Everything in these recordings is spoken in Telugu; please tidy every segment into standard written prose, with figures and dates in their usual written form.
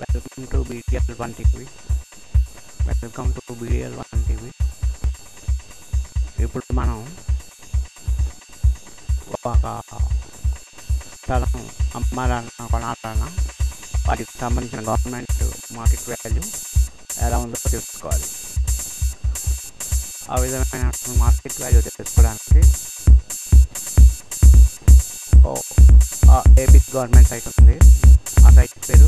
Welcome to BDL1 TV. Welcome to BDL1 TV. ఇప్పుడు మనం ఒక స్థలం అమ్మాలన్నా కొనాలన్నా వాటికి సంబంధించిన గవర్నమెంట్ మార్కెట్ వాల్యూ ఎలా ఉందో తెలుసుకోవాలి. ఆ విధమైన మార్కెట్ వాల్యూ తెలుసుకోవడానికి ఏపీ గవర్నమెంట్ సైట్ ఉంది. ఆ సైట్ పేరు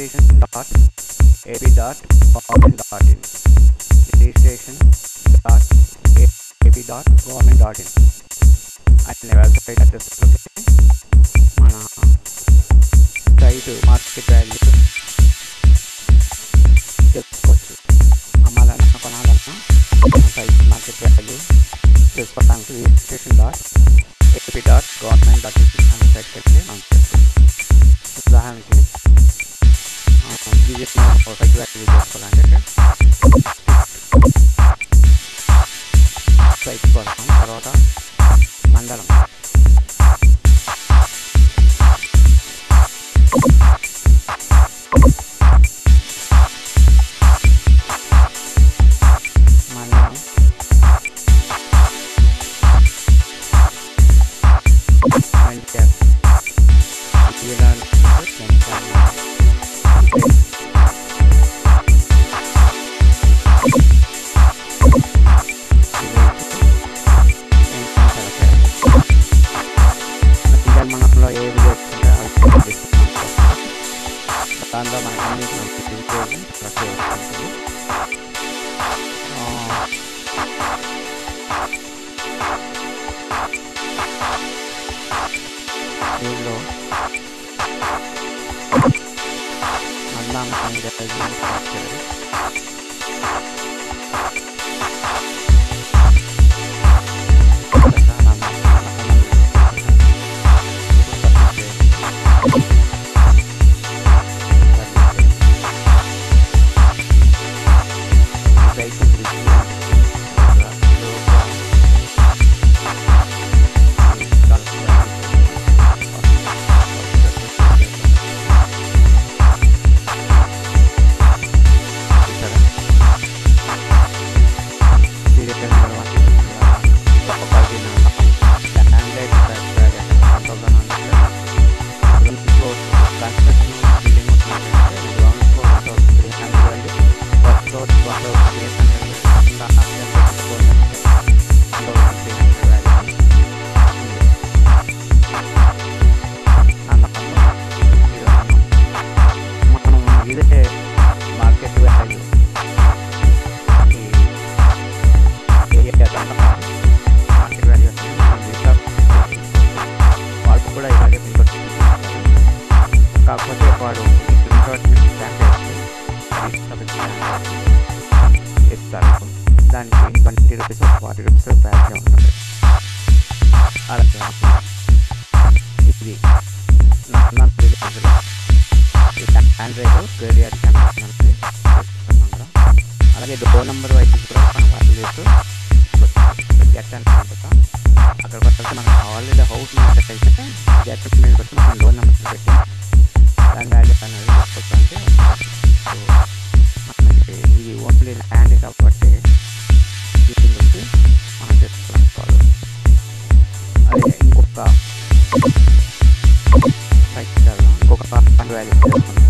registration.ap.government.in registration.ap.government.in అనే వెబ్సైట్ అడ్రస్లోకి మన సైట్ మార్కెట్ వాల్యూ తెలుసుకోవచ్చు. అమ్మాలన్నా కొనాలన్నా సైట్ మార్కెట్ వాల్యూ తెలుసుకోవడానికి registration.ap.government.in అనే సైట్కి వెళ్ళి మనం తెలుసుకోవచ్చు. ఉదాహరణకి సైట్ వాల్యూ చేసుకోవాలంటే సైట్ కోసం తర్వాత మండలం దాంట్లో మనకు అన్ని దీనిలో కాకపోతే వాడు ఇస్తారు. దానికి 20 రూపీస్ 40 రూపీస్ ప్యాకే ఉంటుంది. అలాగే ఇది ఆండ్రాయిడ్ కేడిఆర్ కనెక్షన్ అనేది చెప్తున్నాం కదా. అలాగే డోర్ నెంబర్ వైపు కూడా మనం వాల్యూస్ గెట్ అని అనుకుంటాం. అక్కడికి వస్తే మనకు ఆల్రెడీ హౌస్ అయితే గెట్ మీద పెట్టి మనం డోర్ నెంబర్ పెట్టి దాని వాల్యూ అనేది చెప్పుకోవచ్చు. అంటే మనకి ఇది ఓన్లీ ల్యాండ్ కాబట్టి వీటిని బట్టి మనం చేసుకోవాలి. అదే ఇంకొక సైట్ ఇంకొక ఫండ్ వాల్యూ చేసుకుంటాం.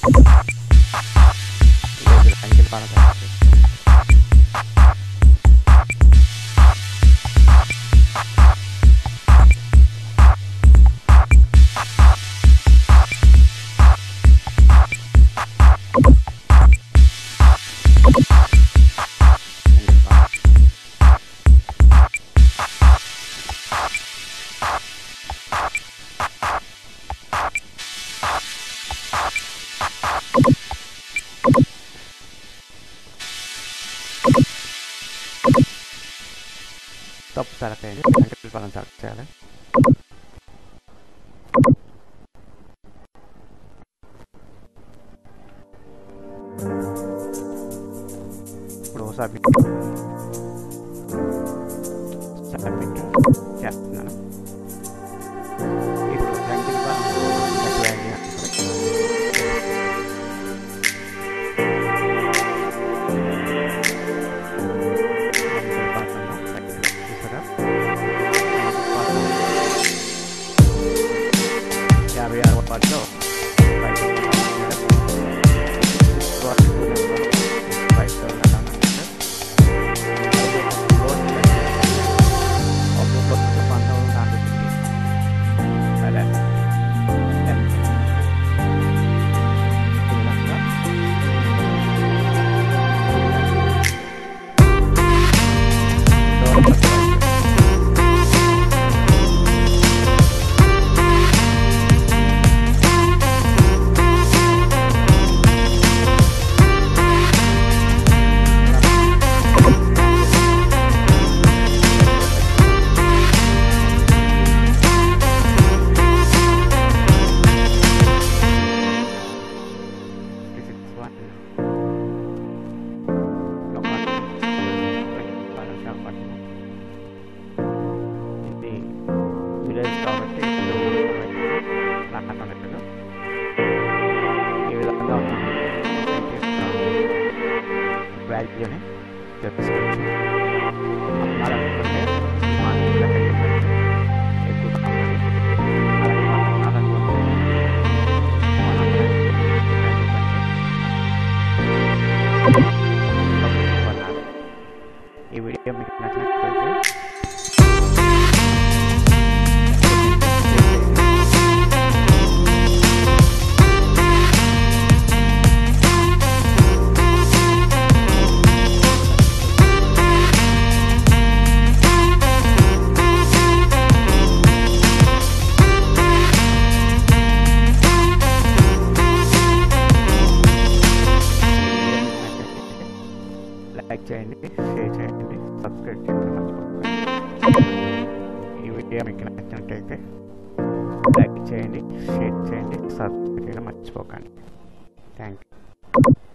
రంగుల పాలన సెలెక్ట్ చేసుకోండి. తప్పు సెలెక్ట్ అయ్యింది. రంగుల పాలన సెలెక్ట్ చేయాలి. ఇప్పుడు సబ్మిట్ చేస్తున్నాను. ఇప్పుడు రంగుల పాలన వాటిలో విలేజ్ కాబట్టి ఈ విధంగా వాల్యూని తెలుసుకోవచ్చు. ఈ వీడియో మీకు నచ్చినట్లయితే లైక్ చేయండి, షేర్ చేయండి, సబ్స్క్రైబ్ చేయడం మర్చిపోకండి. ఈ వీడియో మీకు నచ్చినట్లయితే లైక్ చేయండి, షేర్ చేయండి, సబ్స్క్రైబ్ చేయడం మర్చిపోకండి. Thank you.